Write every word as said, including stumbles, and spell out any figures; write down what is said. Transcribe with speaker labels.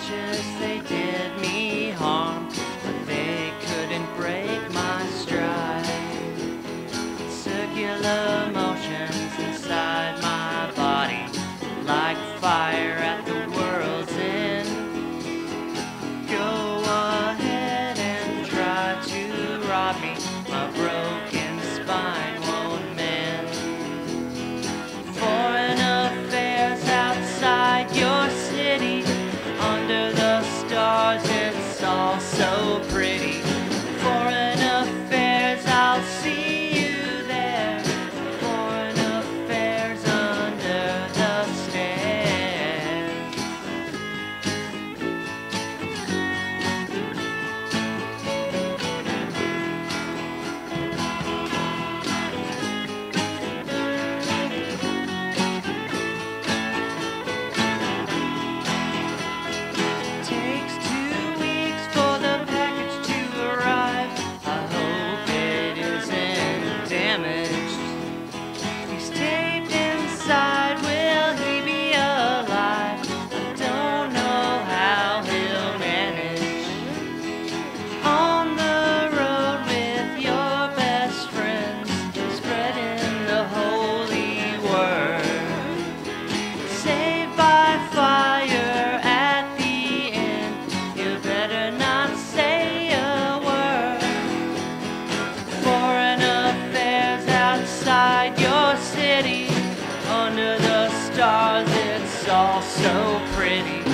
Speaker 1: scratches, they did me harm, but they couldn't break my stride. Circular motions inside my body, like fire at the world's end. Go ahead and try to rob me, my broken spine won't mend. Foreign affairs outside your city, under the stars it's all so pretty. Foreign affairs, I'll see you there. Foreign affairs under the stairs. Takes two weeks for the package to arrive. I hope it isn't damaged. He's taped inside, will he be alive? I don't know how he'll manage. On the road with your best friends, spreading the holy word. Saved by fire at the end, you better not say a word. Foreign affairs outside your city, under the stars it's all so pretty.